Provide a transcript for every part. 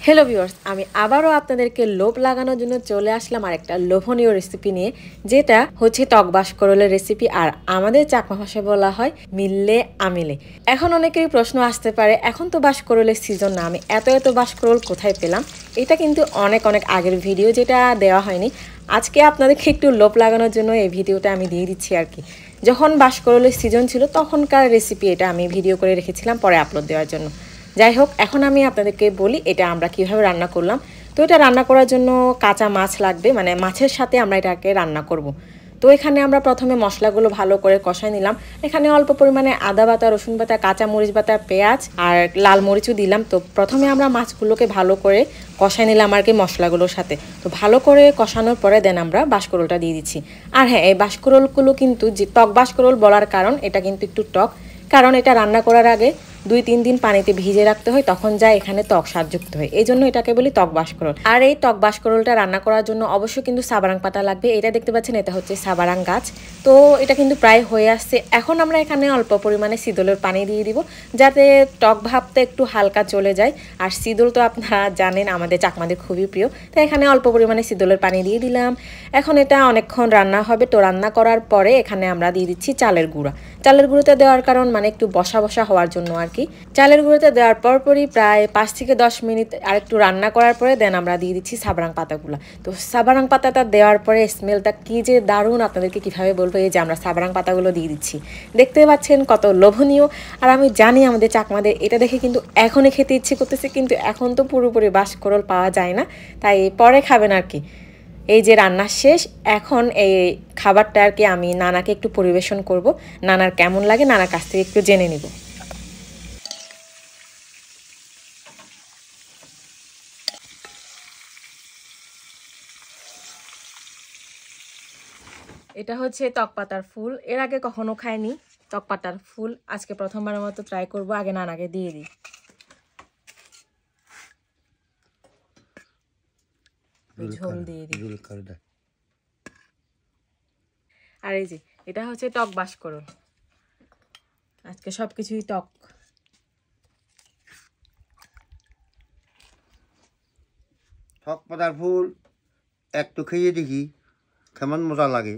Hello viewers, আমি আবারও আপনাদেরকে লোভ লাগানোর জন্য চলে আসলাম আরেকটা লোভনীয় রেসিপি নিয়ে, যেটা হচ্ছে টক বাঁশকরলের রেসিপি। আর আমাদের চাকমা ভাষায় বলা হয় মিললে আমিলে। এখন অনেকেরই প্রশ্ন আসতে পারে, এখন তো বাঁশকরলের সিজন না, আমি এত বাঁশকরল কোথায় পেলাম? এটা কিন্তু অনেক আগের ভিডিও, যেটা দেওয়া হয়নি। আজকে আপনাদেরকে একটু লোভ লাগানোর জন্য এই ভিডিওটা আমি দিয়ে দিচ্ছি আর কি। যখন বাঁশকরলের সিজন ছিল তখনকার রেসিপি, এটা আমি ভিডিও করে রেখেছিলাম পরে আপলোড দেওয়ার জন্য। যাই হোক, এখন আমি আপনাদেরকে বলি এটা আমরা কিভাবে রান্না করলাম। তো এটা রান্না করার জন্য কাঁচা মাছ লাগবে, মানে মাছের সাথে আমরা এটাকে রান্না করব। তো এখানে আমরা প্রথমে মশলাগুলো ভালো করে কষাই নিলাম। এখানে অল্প পরিমাণে আদা বাটা, রসুন বাটা, কাঁচা মরিচ বাটা, পেঁয়াজ আর লাল মরিচও দিলাম। তো প্রথমে আমরা মাছগুলোকে ভালো করে কষাই নিলাম আর কি মশলাগুলোর সাথে। তো ভালো করে কষানোর পরে দেন আমরা বাঁশকরলটা দিয়ে দিচ্ছি। আর হ্যাঁ, এই বাঁশকরলগুলো কিন্তু যে টক বাঁশকরল বলার কারণ, এটা কিন্তু একটু টক, কারণ এটা রান্না করার আগে 2-3 দিন পানিতে ভিজে রাখতে হয়, তখন যা এখানে টক স্বাদযুক্ত হয়। এই জন্য এটাকে বলি টক বাঁশকরল। আর এই টক বাঁশকরলটা রান্না করার জন্য অবশ্যই কিন্তু সাবারাং পাতা লাগবে। এটা দেখতে পাচ্ছেন, এটা হচ্ছে সাবারাং গাছ। তো এটা কিন্তু প্রায় হয়ে আসছে। এখন আমরা এখানে অল্প পরিমাণে সিদলের পানি দিয়ে দিব, যাতে টক ভাবটা একটু হালকা চলে যায়। আর সিদল তো আপনারা জানেন আমাদের চাকমাদের খুবই প্রিয়। তো এখানে অল্প পরিমাণে সিদলের পানি দিয়ে দিলাম। এখন এটা অনেকক্ষণ রান্না হবে। তো রান্না করার পরে এখানে আমরা দিয়ে দিচ্ছি চালের গুঁড়া। চালের গুঁড়োতে দেওয়ার কারণ মানে একটু বসা হওয়ার জন্য আর কি। চালের গুঁড়োতে দেওয়ার পরপরই প্রায় 5 থেকে 10 মিনিট আর একটু রান্না করার পরে দেন আমরা দিয়ে দিচ্ছি সাবারাং পাতাগুলো। তো সাবারাং পাতাটা দেওয়ার পরে স্মেলটা কি যে দারুণ, আপনাদেরকে কিভাবে বলবো। এই যে আমরা সাবারাং পাতাগুলো দিয়ে দিচ্ছি, দেখতে পাচ্ছেন কত লোভনীয়। আর আমি জানি আমাদের চাকমাদের এটা দেখে কিন্তু এখনই খেতে ইচ্ছে করতেছে, কিন্তু এখন তো পুরোপুরি বাঁশকরল পাওয়া যায় না, তাই পরে খাবেন আর কি। এই যে রান্না শেষ, এখন এই খাবারটা আর কি আমি নানাকে একটু পরিবেশন করব। নানার কেমন লাগে নানার কাছ থেকে একটু জেনে নিব। এটা হচ্ছে তকপাতার ফুল, এর আগে কখনো খাইনি তকপাতার ফুল, আজকে প্রথমবারের মতো ট্রাই করব। আগে নানাকে দিয়ে দিই। ঝোল দিয়ে দিই। আর এই যে এটা হচ্ছে টক বাঁশকরল, আজকে সবকিছুই টক। টক পাতার ফুল একটু খেয়ে দেখি কেমন মজা লাগে।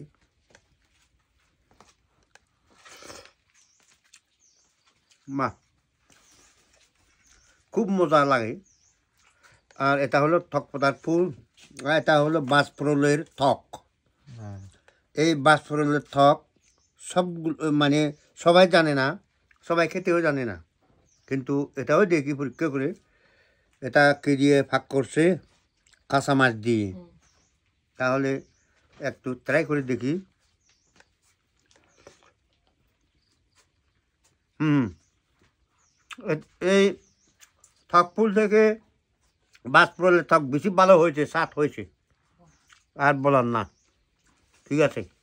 মা, খুব মজা লাগে। আর এটা হলো টক পাতার ফুল, আর এটা হলো বাঁশফোড়নের ঠক। এই বাঁশফোড়নের ঠক সবগুলো মানে সবাই জানে না, সবাই খেতেও জানে না, কিন্তু এটাও দেখি পরীক্ষা করে এটা কে দিয়ে ভাগ করছে, কাঁচা মাছ দিয়ে। তাহলে একটু ট্রাই করে দেখি। এই ঠক ফুল থেকে বাঁশফোড়নের ঠক বেশি ভালো হয়েছে, স্বাদ হয়েছে, আর বলার না। ঠিক আছে।